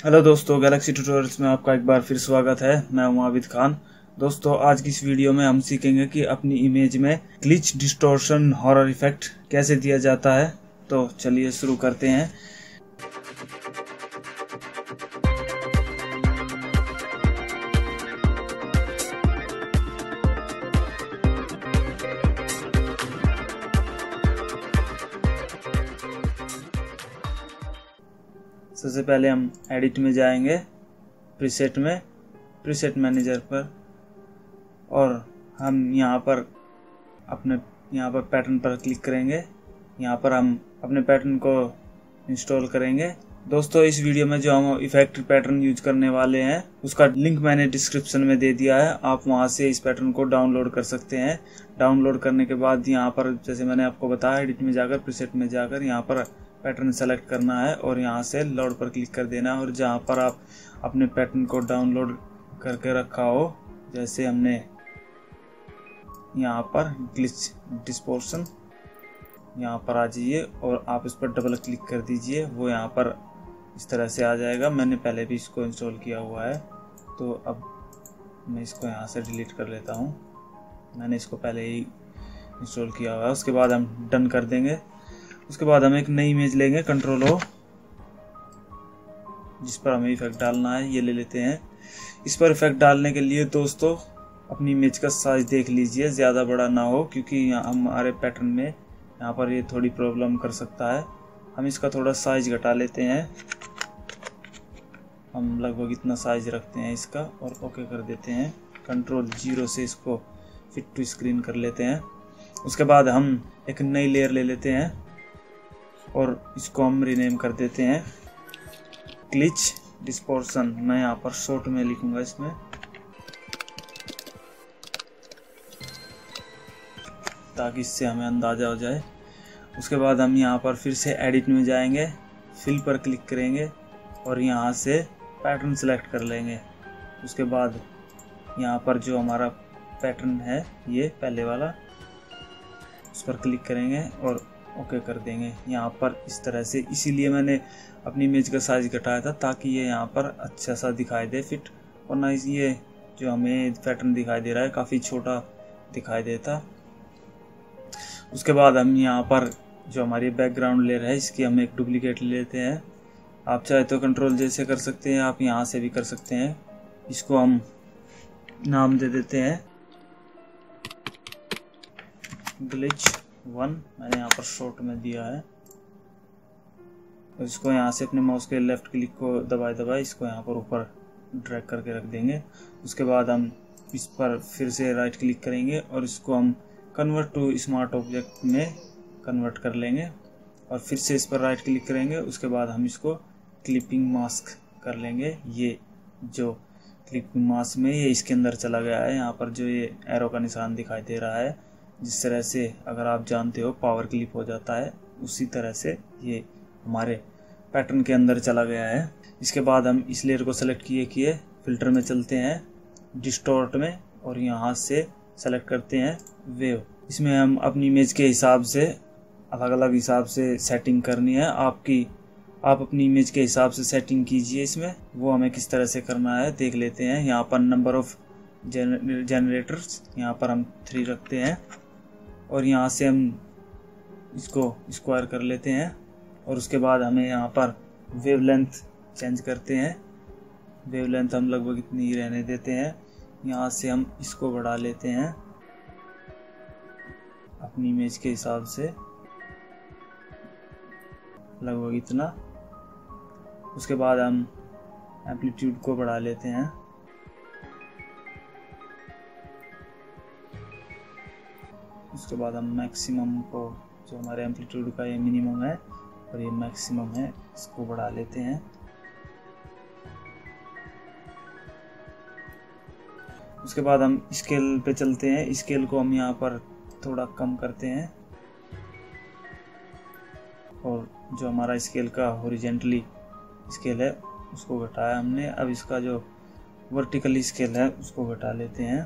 Hello दोस्तों, Galaxy tutorials में आपका एक बार फिर स्वागत है। मैं हूं आबिद खान। दोस्तों, आज की इस वीडियो में हम सीखेंगे कि अपनी इमेज में ग्लिच, डिस्टॉर्शन, हॉरर इफेक्ट कैसे दिया जाता है। तो चलिए शुरू करते हैं। सबसे पहले हम एडिट में जाएंगे, प्रीसेट में, प्रीसेट मैनेजर पर, और हम यहाँ पर पैटर्न पर क्लिक करेंगे। यहाँ पर हम अपने पैटर्न को इंस्टॉल करेंगे। दोस्तों, इस वीडियो में जो हम इफेक्ट पैटर्न यूज करने वाले हैं उसका लिंक मैंने डिस्क्रिप्शन में दे दिया है। आप वहाँ से इस पैटर्न को डाउनलोड कर सकते हैं। डाउनलोड करने के बाद यहाँ पर, जैसे मैंने आपको बताया, एडिट में जाकर, प्रीसेट में जाकर यहाँ पर पैटर्न सेलेक्ट करना है और यहाँ से लोड पर क्लिक कर देना है। और जहाँ पर आप अपने पैटर्न को डाउनलोड करके रखा हो, जैसे हमने यहाँ पर ग्लिच डिस्टॉर्शन, यहाँ पर आ जाइए और आप इस पर डबल क्लिक कर दीजिए। वो यहाँ पर इस तरह से आ जाएगा। मैंने पहले भी इसको इंस्टॉल किया हुआ है, तो अब मैं इसको यहाँ से डिलीट कर लेता हूँ। मैंने इसको पहले ही इंस्टॉल किया हुआ है। उसके बाद हम डन कर देंगे। उसके बाद हम एक नई इमेज लेंगे, कंट्रोल O, जिस पर हमें इफेक्ट डालना है। ये ले लेते हैं। इस पर इफेक्ट डालने के लिए दोस्तों अपनी इमेज का साइज देख लीजिए, ज़्यादा बड़ा ना हो, क्योंकि हमारे पैटर्न में यहाँ पर ये थोड़ी प्रॉब्लम कर सकता है। हम इसका थोड़ा साइज घटा लेते हैं। हम लगभग इतना साइज रखते हैं इसका और ओके कर देते हैं। कंट्रोल 0 से इसको फिट टू स्क्रीन कर लेते हैं। उसके बाद हम एक नई लेयर ले लेते हैं और इसको हम रीनेम कर देते हैं ग्लिच डिस्टॉर्शन। मैं यहाँ पर शॉर्ट में लिखूंगा इसमें, ताकि इससे हमें अंदाजा हो जाए। उसके बाद हम यहाँ पर फिर से एडिट में जाएंगे, फिल पर क्लिक करेंगे और यहाँ से पैटर्न सेलेक्ट कर लेंगे। उसके बाद यहाँ पर जो हमारा पैटर्न है, ये पहले वाला, उस पर क्लिक करेंगे और ओके कर देंगे। यहाँ पर इस तरह से, इसीलिए मैंने अपनी इमेज का साइज घटाया था, ताकि ये यहाँ पर अच्छा सा दिखाई दे फिट, वरना ये जो हमें पैटर्न दिखाई दे रहा है काफ़ी छोटा दिखाई देता। उसके बाद हम यहाँ पर जो हमारी बैकग्राउंड लेयर है, इसकी हम एक डुप्लीकेट ले लेते हैं। आप चाहे तो कंट्रोल J से कर सकते हैं, आप यहाँ से भी कर सकते हैं। इसको हम नाम दे देते हैं ग्लिच 1, मैंने यहाँ पर शॉर्ट में दिया है। इसको यहाँ से अपने माउस के लेफ्ट क्लिक को दबाए इसको यहाँ पर ऊपर ड्रैग करके रख देंगे। उसके बाद हम इस पर फिर से राइट क्लिक करेंगे और इसको हम कन्वर्ट टू स्मार्ट ऑब्जेक्ट में कन्वर्ट कर लेंगे और फिर से इस पर राइट क्लिक करेंगे। उसके बाद हम इसको क्लिपिंग मास्क कर लेंगे। ये जो क्लिपिंग मास्क में ये इसके अंदर चला गया है। यहाँ पर जो ये एरो का निशान दिखाई दे रहा है, जिस तरह से, अगर आप जानते हो, पावर क्लिप हो जाता है, उसी तरह से ये हमारे पैटर्न के अंदर चला गया है। इसके बाद हम इस लेयर को सेलेक्ट किए फिल्टर में चलते हैं, डिस्टॉर्ट में, और यहाँ से सेलेक्ट करते हैं वेव। इसमें हम अपनी इमेज के हिसाब से, अलग अलग हिसाब से सेटिंग करनी है। आप अपनी इमेज के हिसाब से सेटिंग कीजिए। इसमें वो हमें किस तरह से करना है देख लेते हैं। यहाँ पर नंबर ऑफ जनरेटर्स, यहाँ पर हम 3 रखते हैं और यहाँ से हम इसको स्क्वायर कर लेते हैं। और उसके बाद हमें यहाँ पर वेवलेंथ चेंज करते हैं। वेवलेंथ हम लगभग इतनी ही रहने देते हैं। यहाँ से हम इसको बढ़ा लेते हैं अपनी इमेज के हिसाब से, लगभग इतना। उसके बाद हम एम्पलीट्यूड को बढ़ा लेते हैं। उसके बाद हम मैक्सिमम को, जो हमारे एम्पलीट्यूड का ये मिनिमम है और ये मैक्सिमम है, इसको बढ़ा लेते हैं। उसके बाद हम स्केल पे चलते हैं। स्केल को हम यहाँ पर थोड़ा कम करते हैं और जो हमारा स्केल का हॉरिजॉन्टली स्केल है उसको घटाया हमने। अब इसका जो वर्टिकली स्केल है उसको घटा लेते हैं,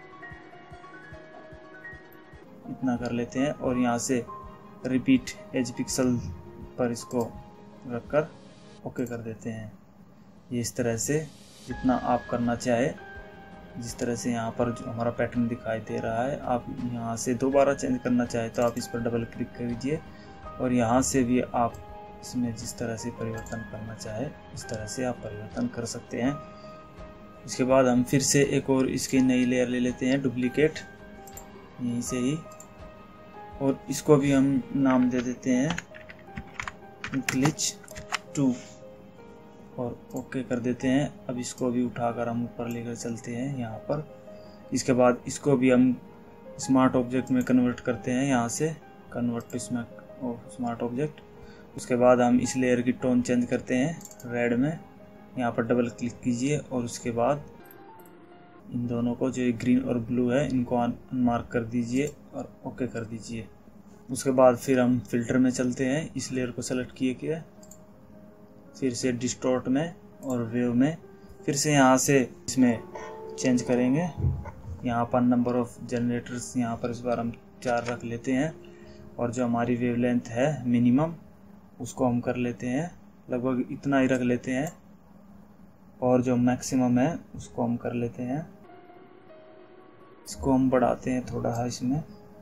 इतना कर लेते हैं। और यहाँ से रिपीट एज पिक्सल पर इसको रखकर ओके कर देते हैं। ये इस तरह से जितना आप करना चाहे, जिस तरह से यहाँ पर जो हमारा पैटर्न दिखाई दे रहा है, आप यहाँ से दोबारा चेंज करना चाहे तो आप इस पर डबल क्लिक करिए और यहाँ से भी आप इसमें जिस तरह से परिवर्तन करना चाहे इस तरह से आप परिवर्तन कर सकते हैं। इसके बाद हम फिर से एक और इसकी नई लेयर ले लेते हैं, डुप्लीकेट, यहीं से ही, और इसको भी हम नाम दे देते हैं ग्लिच 2 और ओके कर देते हैं। अब इसको भी उठाकर हम ऊपर लेकर चलते हैं यहाँ पर। इसके बाद इसको भी हम स्मार्ट ऑब्जेक्ट में कन्वर्ट करते हैं, यहाँ से कन्वर्ट टू स्मार्ट ऑब्जेक्ट। उसके बाद हम इस लेयर की टोन चेंज करते हैं रेड में, यहाँ पर डबल क्लिक कीजिए और उसके बाद इन दोनों को, जो ग्रीन और ब्लू है, इनको अनमार्क कर दीजिए और ओके कर दीजिए। उसके बाद फिर हम फिल्टर में चलते हैं, इस लेयर को सेलेक्ट किए फिर से डिस्टॉर्ट में और वेव में, फिर से यहाँ से इसमें चेंज करेंगे। यहाँ पर नंबर ऑफ जनरेटर्स यहाँ पर इस बार हम 4 रख लेते हैं और जो हमारी वेवलेंथ है मिनिमम उसको हम कर लेते हैं, लगभग इतना ही रख लेते हैं, और जो मैक्सिमम है उसको हम कर लेते हैं, इसको हम बढ़ाते हैं थोड़ा है इसमें।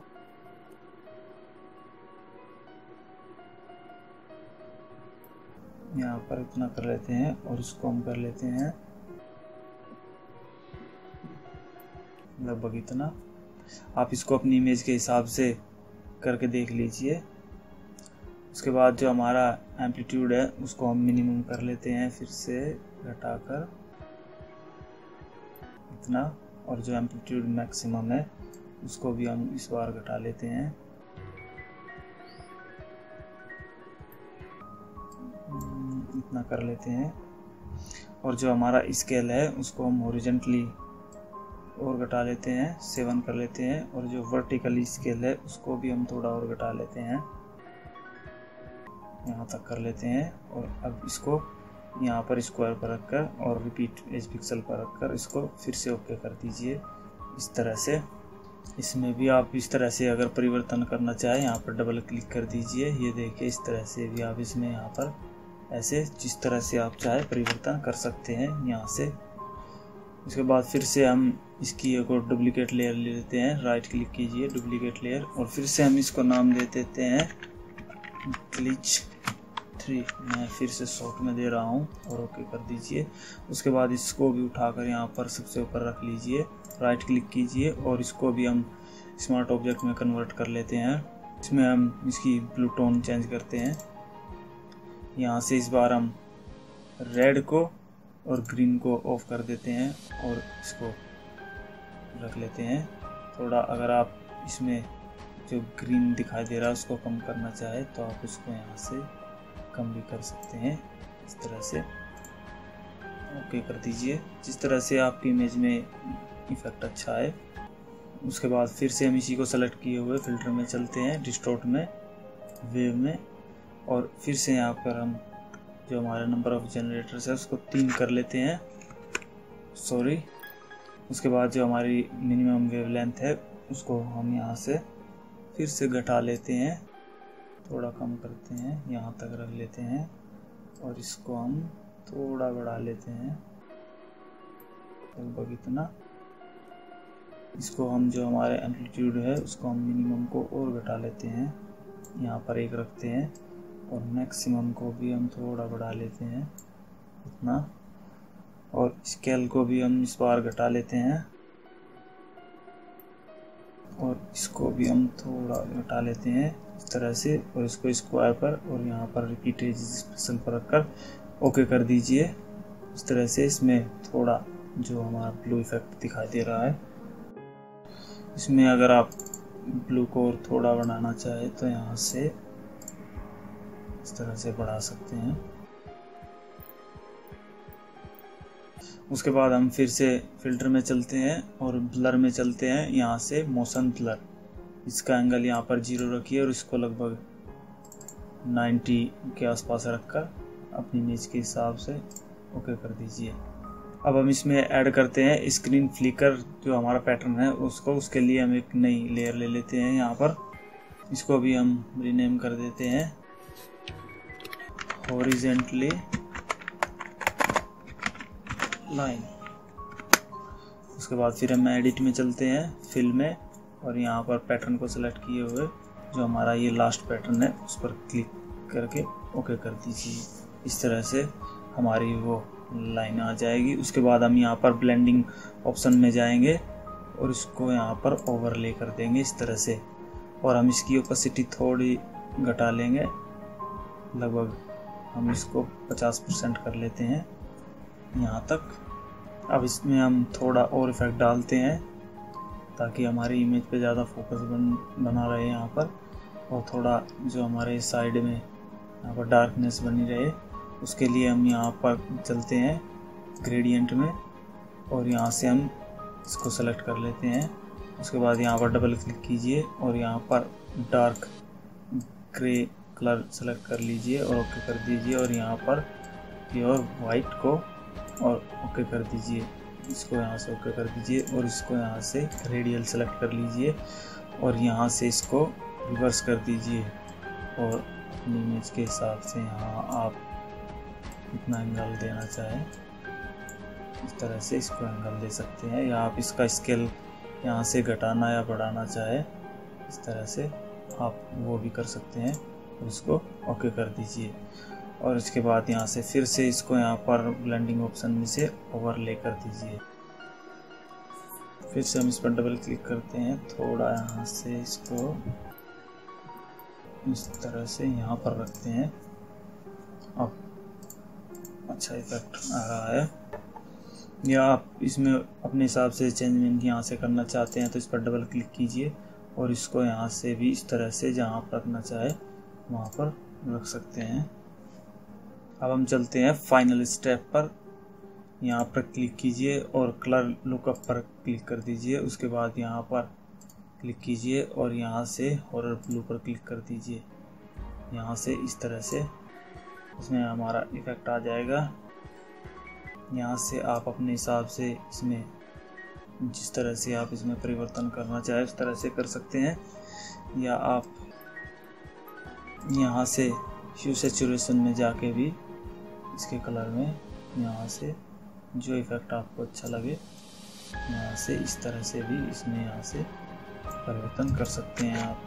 यहाँ पर इतना कर लेते हैं और इसको हम कर लेते हैं लगभग इतना। आप इसको अपनी इमेज के हिसाब से करके देख लीजिए। उसके बाद जो हमारा एम्पलीट्यूड है उसको हम मिनिमम कर लेते हैं, फिर से घटाकर इतना, और जो एम्पलीट्यूड मैक्सिमम है उसको भी हम इस बार घटा लेते हैं। इतना कर लेते हैं, और जो हमारा स्केल है उसको हम हॉरिजॉन्टली और घटा लेते हैं, 7 कर लेते हैं, और जो वर्टिकली स्केल है उसको भी हम थोड़ा और घटा लेते हैं, यहाँ तक कर लेते हैं। और अब इसको यहाँ पर स्क्वायर पर रखकर और रिपीट एज पिक्सल पर रखकर इसको फिर से ओके कर दीजिए इस तरह से। इसमें भी आप इस तरह से अगर परिवर्तन करना चाहें यहाँ पर डबल क्लिक कर दीजिए, ये देखिए इस तरह से भी आप इसमें यहाँ पर ऐसे जिस तरह से आप चाहे परिवर्तन कर सकते हैं यहाँ से। उसके बाद फिर से हम इसकी एक और डुप्लीकेट लेयर ले लेते हैं, राइट क्लिक कीजिए डुप्लीकेट लेयर, और फिर से हम इसको नाम दे देते हैं ग्लिच 3, मैं फिर से शॉर्ट में दे रहा हूँ, और ओके कर दीजिए। उसके बाद इसको भी उठाकर यहाँ पर सबसे ऊपर रख लीजिए, राइट क्लिक कीजिए और इसको भी हम स्मार्ट ऑब्जेक्ट में कन्वर्ट कर लेते हैं। इसमें हम इसकी ब्लू टोन चेंज करते हैं, यहाँ से इस बार हम रेड को और ग्रीन को ऑफ कर देते हैं और इसको रख लेते हैं थोड़ा। अगर आप इसमें जो ग्रीन दिखाई दे रहा है उसको कम करना चाहे तो आप उसको यहाँ से कम भी कर सकते हैं, इस तरह से ओके कर दीजिए, जिस तरह से आपकी इमेज में इफेक्ट अच्छा है। उसके बाद फिर से हम इसी को सेलेक्ट किए हुए फिल्टर में चलते हैं, डिस्टॉर्ट में, वेव में, और फिर से यहाँ पर हम जो हमारा नंबर ऑफ जनरेटर्स है उसको 3 कर लेते हैं, सॉरी। उसके बाद जो हमारी मिनिमम वेवलेंथ है उसको हम यहाँ से फिर से घटा लेते हैं, थोड़ा कम करते हैं, यहाँ तक रख लेते हैं, और इसको हम थोड़ा बढ़ा लेते हैं लगभग इतना। इसको हम जो हमारे एम्पलीट्यूड है उसको हम मिनिमम को और घटा लेते हैं, यहाँ पर 1 रखते हैं, और मैक्सिमम को भी हम थोड़ा बढ़ा लेते हैं इतना, और स्केल को भी हम इस बार घटा लेते हैं, और इसको भी हम थोड़ा घटा लेते हैं इस तरह से, और इसको स्क्वायर पर और यहाँ पर रिपीट एक्सप्रेशन पर रखकर ओके कर दीजिए इस तरह से। इसमें थोड़ा जो हमारा ब्लू इफेक्ट दिखाई दे रहा है, इसमें अगर आप ब्लू को और थोड़ा बढ़ाना चाहे तो यहाँ से इस तरह से बढ़ा सकते हैं। उसके बाद हम फिर से फिल्टर में चलते हैं और ब्लर में चलते हैं, यहाँ से मोशन ब्लर, इसका एंगल यहाँ पर 0 रखिए और इसको लगभग 90 के आसपास रखकर अपनी इमेज के हिसाब से ओके कर दीजिए। अब हम इसमें ऐड करते हैं स्क्रीन फ्लिकर, जो हमारा पैटर्न है उसको, उसके लिए हम एक नई लेयर ले लेते हैं यहाँ पर, इसको भी हम रीनेम कर देते हैं हॉरिजॉन्टली लाइन। उसके बाद फिर हम एडिट में चलते हैं, फिल में, और यहाँ पर पैटर्न को सिलेक्ट किए हुए जो हमारा ये लास्ट पैटर्न है उस पर क्लिक करके ओके कर दीजिए। इस तरह से हमारी वो लाइन आ जाएगी। उसके बाद हम यहाँ पर ब्लेंडिंग ऑप्शन में जाएंगे और इसको यहाँ पर ओवरले कर देंगे इस तरह से, और हम इसकी ओपेसिटी थोड़ी घटा लेंगे, लगभग हम इसको 50% कर लेते हैं यहाँ तक। अब इसमें हम थोड़ा और इफेक्ट डालते हैं ताकि हमारी इमेज पे ज़्यादा फोकस बना रहे यहाँ पर, और थोड़ा जो हमारे साइड में यहाँ पर डार्कनेस बनी रहे। उसके लिए हम यहाँ पर चलते हैं ग्रेडियंट में और यहाँ से हम इसको सेलेक्ट कर लेते हैं। उसके बाद यहाँ पर डबल क्लिक कीजिए और यहाँ पर डार्क ग्रे कलर सेलेक्ट कर लीजिए और ओके कर दीजिए, और यहाँ पर प्योर वाइट को और ओके कर दीजिए। इसको यहाँ से ओके कर दीजिए और इसको यहाँ से रेडियल सेलेक्ट कर लीजिए और यहाँ से इसको रिवर्स कर दीजिए, और अपनी इमेज के हिसाब से यहाँ आप कितना एंगल देना चाहें इस तरह से इसको एंगल दे सकते हैं, या आप इसका स्केल यहाँ से घटाना या बढ़ाना चाहे इस तरह से आप वो भी कर सकते हैं, और इसको ओके कर दीजिए। और इसके बाद यहाँ से फिर से इसको यहाँ पर ब्लेंडिंग ऑप्शन में से ओवरले कर दीजिए। फिर से हम इस पर डबल क्लिक करते हैं, थोड़ा यहाँ से इसको इस तरह से यहाँ पर रखते हैं। अब अच्छा इफेक्ट आ रहा है। या आप इसमें अपने हिसाब से चेंजमेंट यहाँ से करना चाहते हैं तो इस पर डबल क्लिक कीजिए और इसको यहाँ से भी इस तरह से जहाँ पर रखना चाहे वहाँ पर रख सकते हैं। अब हम चलते हैं फाइनल स्टेप पर। यहाँ पर क्लिक कीजिए और कलर लुकअप पर क्लिक कर दीजिए। उसके बाद यहाँ पर क्लिक कीजिए और यहाँ से हॉरर ब्लू पर क्लिक कर दीजिए। यहाँ से इस तरह से इसमें हमारा इफेक्ट आ जाएगा। यहाँ से आप अपने हिसाब से इसमें जिस तरह से आप इसमें परिवर्तन करना चाहे उस तरह से कर सकते हैं, या आप यहाँ से ह्यू सैचुरेशन में जाके भी इसके कलर में यहाँ से जो इफेक्ट आपको अच्छा लगे यहाँ से इस तरह से भी इसमें यहाँ से परिवर्तन कर सकते हैं आप।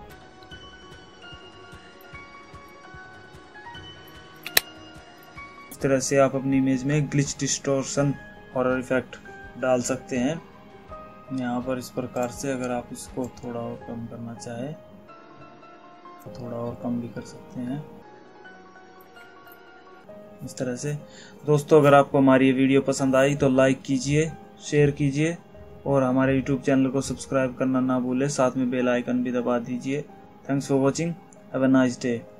इस तरह से आप अपनी इमेज में ग्लिच, डिस्टॉर्शन, हॉरर इफेक्ट डाल सकते हैं। यहाँ पर इस प्रकार से अगर आप इसको थोड़ा और कम करना चाहे तो थोड़ा और कम भी कर सकते हैं इस तरह से। दोस्तों, अगर आपको हमारी ये वीडियो पसंद आई तो लाइक कीजिए, शेयर कीजिए और हमारे यूट्यूब चैनल को सब्सक्राइब करना ना भूलें। साथ में बेल आइकन भी दबा दीजिए। Thanks for watching. Have a nice day.